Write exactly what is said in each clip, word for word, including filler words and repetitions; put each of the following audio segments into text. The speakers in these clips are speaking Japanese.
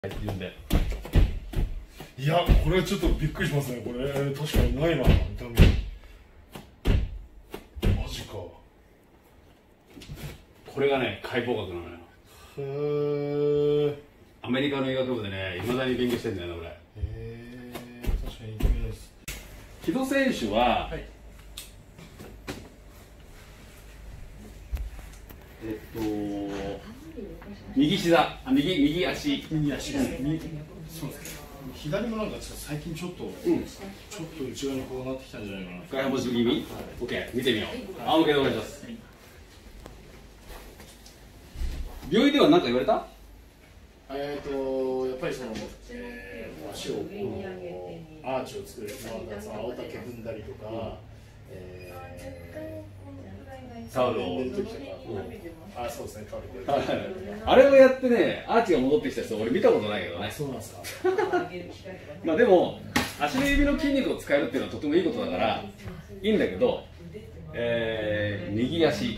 って言うんで。 いや、これはちょっとびっくりしますね。これ確かにないな、痛み。マジか。 これがね、解剖学なのよ。 へえ。 アメリカの医学部でね、いまだに勉強してんだよね、俺。へえ、確かに痛みです。 木戸選手は、はい、えっと右膝、あ、右右足、 右足ですね。うん、そうです。左もなんか最近ちょっと、うん、ちょっと内側にこうなってきたんじゃないかな。 外反母趾気味？オッケー、見てみよう。あ、オッケー、お願いします。病院では何か言われた？ えっとやっぱりその、えー、足をこうアーチを作る、まあ、その青竹踏んだりとか、うん、えー、 タオルを寝る時とか、うん、あ、そうですね、タオルであれをやってね、アーチが戻ってきた人、俺見たことないけどね。 そうなんですか。 まあでも、足の指の筋肉を使えるっていうのはとてもいいことだからいいんだけど、えー、右足。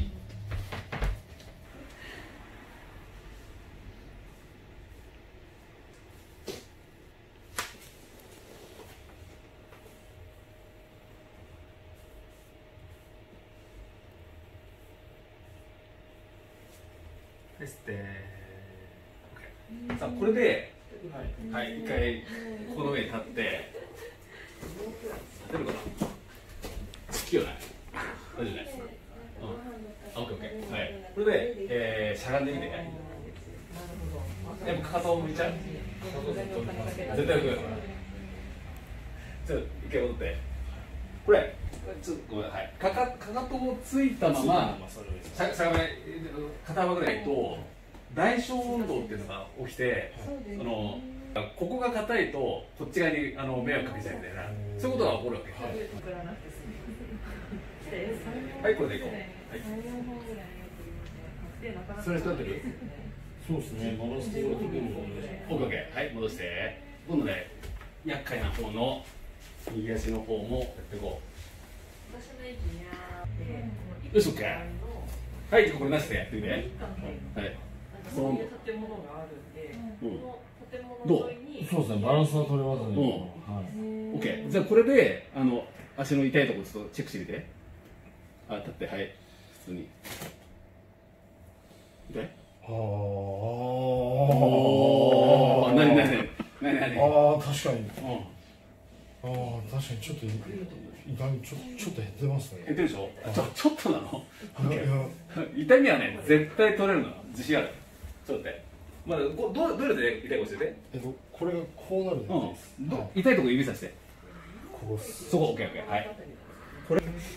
ですって。さあこれで、はい、はい、一回ここの上に立って立てるかな。好きよね。大丈夫ね。うん。あ、オッケーオッケー。はい。これで、えー、しゃがんでみて。やっぱかかとを向いちゃう。絶対向く。ちょっと一回戻って。これ、ちょっとごめん、はい。かかかかとをついたまましゃしゃがめ肩幅ぐらいと大小運動っていうのが起きて、あのここが硬いとこっち側にあの迷惑かけちゃうみたいな、そういうことが起こるわけ。はい、はい、これでいこう。はい、それ使ってる？ そうですね、戻していくので。 オッケーオッケー。はい、戻して。今度ね、厄介な方の右足の方もやっていこう。よし、オッケー。はい、これなしでやってみて。はい。 そういう建物があるんで、この建物沿いに。 そうですね、バランスは取れますね。 はい。オッケー。じゃあこれであの足の痛いところちょっとチェックしてみて。あ、立って、はい。普通に。痛い？ ああ。 なになになになになに。 ああ、確かに。 うん。 ああ、確かにちょっと痛みちょちょっと減ってますね。 減ってるでしょ。ちょちょっとなの。 いやいや、 痛みはね絶対取れるの。自信ある。ちょっと待って。まだどどどれで痛いか教えて。 えっとこれがこうなるんです。 うん。ど痛いとこ指さして。 ここ。 そこオッケーオッケー。はい。これ。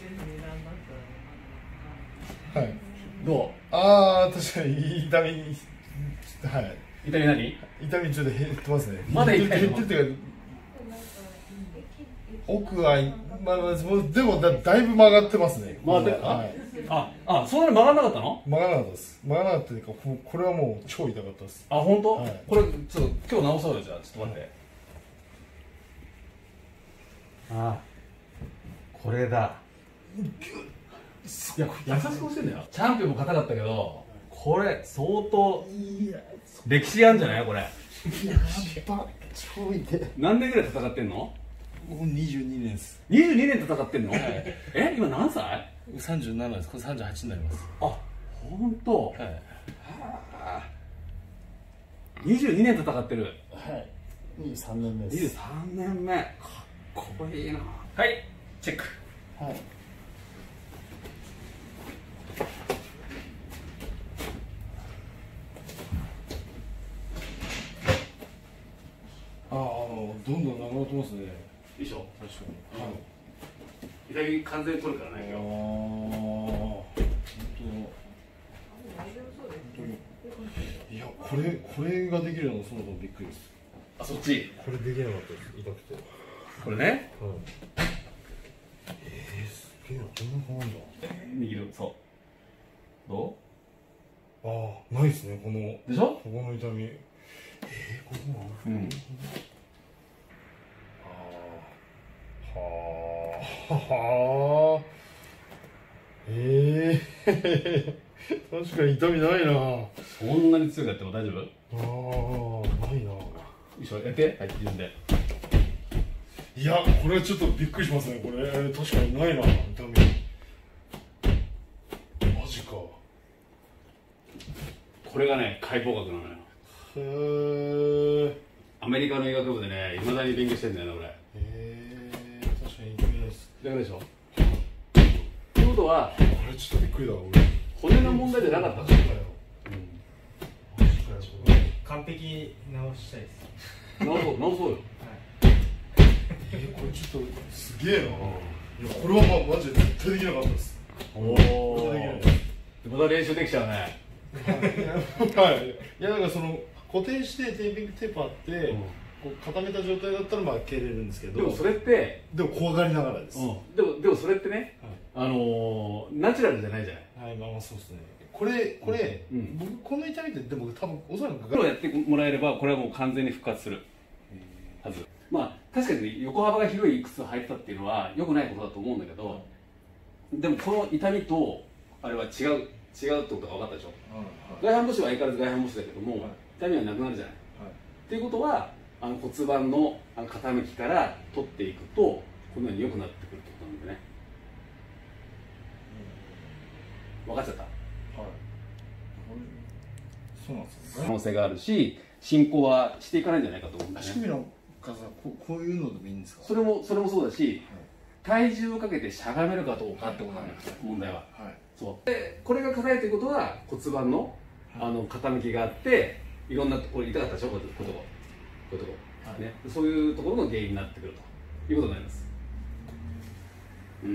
はい。 どう？ ああ、確かに痛み、はい。 痛み何？ 痛みちょっと減ってますね。 まだ痛いの？ 減ってっていうか、奥はまあでもだだいぶ曲がってますね。 曲がってる？はい。ああ、そんなに曲がらなかったの？ 曲がらなかったです。曲がらなかったというか、ここれはもう超痛かったです。 あ、本当？ はい、 これちょっと今日直そうよ。じゃあちょっと待って。はい、ああ、これだ。いや、優しくしてんだよ。チャンピオンも硬かったけど、これ相当歴史あるんじゃないこれ。 やば、超痛い。 何年ぐらい戦ってんの？ もうにじゅうにねんです。 にじゅうにねん戦ってんの？はい、え、今何歳？ さんじゅうななです。これさんじゅうはちになります。 あ、本当。はい。はあ。にじゅうにねん戦ってる。 はい。にじゅうさんねんめです。 にじゅうさんねんめ。かっこいいな。はい、チェック。はい。 ああ、どんどんなくなってますね。 いいでしょ。 確かに。はい。 痛み完全に取るからね。今日。ああ、本当に。いや、これこれができるのがそもそもびっくりです。 あ、そっち。 これできなかったです。痛くて。 これね。 はい。えー、すげえな、こんな変わるんだ。 握る、そう。どう？ああ、ないですね、この。 でしょ？ ここの痛み。えー、ここもある。うん。はあ。はあ。ええー、確かに痛みないな。 そんなに強くやっても大丈夫？ ああ、ないな。 一緒やってはい自分で。 いやこれはちょっとびっくりしますねこれ、えー、確かにないな痛み。マジか。 これがね解剖学なのよ。 へえ。 アメリカの医学部でねいまだに勉強してんだよね俺。 へえ。確かに痛みないです。 だからでしょ。ってことはこれちょっとびっくりだわ俺。 骨の問題じゃなかったんだよ。 完璧直したいです。 直そう直そうよ。 えこれちょっとすげえな。いやこれはまマジで絶対できなかったです。 おお。また練習できちゃうね。 はい。いやだからその固定してテーピングテープあって、うん、こう固めた状態だったらまあ蹴れるんですけど。 でもそれってでも怖がりながらです。うん、 でもでもそれってね、はい、あのー、ナチュラルじゃないじゃない。 はい、まあまあそうですね。これこれ、うん、僕この痛みってでも多分おそらくプロやってもらえればこれはもう完全に復活するはず。まあ確かに横幅が広い靴を履いてたっていうのは良くないことだと思うんだけど、でもこの痛みとあれは違う違うってことが分かったでしょ。外反母趾は相変わらず外反母趾だけども、はい、痛みはなくなるじゃない。はい、っていうことはあの骨盤のあの傾きから取っていくとこのように良くなってくるってことなんでね。分かっちゃった。 そうなんです可能性があるし進行はしていかないんじゃないかと思うんだね。 足首の方ここういうのでもいいんですか。 それもそれもそうだし、はい、体重をかけてしゃがめるかどうかってことなんですよ、問題は。はい、そうでこれが硬いということは骨盤の、はい、あの傾きがあっていろんなところ痛かったでしょこういうとここういうとこ、はいね、そういうところの原因になってくるということになります。うん。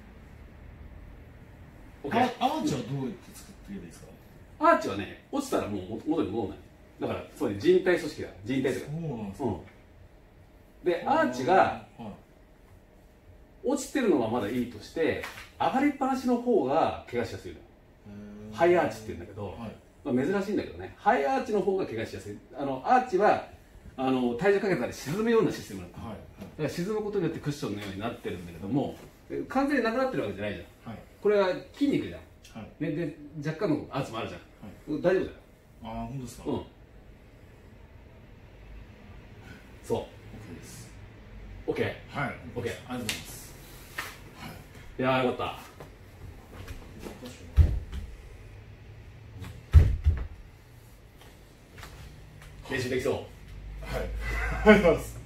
アーチはどうやって作っていけばいいですか。 アーチはね、落ちたらもう元に戻らない。だから、つまり人体組織だ。人体とか。そうなんですか。うん。で、アーチが、落ちてるのはまだいいとして、上がりっぱなしの方が怪我しやすいの。ハイアーチって言うんだけど、はい、まあ珍しいんだけどね、ハイアーチの方が怪我しやすい。あの、アーチは、あの、体重かけたら沈むようなシステムなんだ。はいはい、だから沈むことによってクッションのようになってるんだけども、完全になくなってるわけじゃないじゃん。はい、これは筋肉じゃん。はい、ね、で若干のアーチもあるじゃん、はい、大丈夫だよ。 ああ、本当ですか。うん、 そう OK です。 OK。 はい、 OK、 ありがとうございます。 はい、いやーよかった。練習できそう。 はい、ありがとうございます。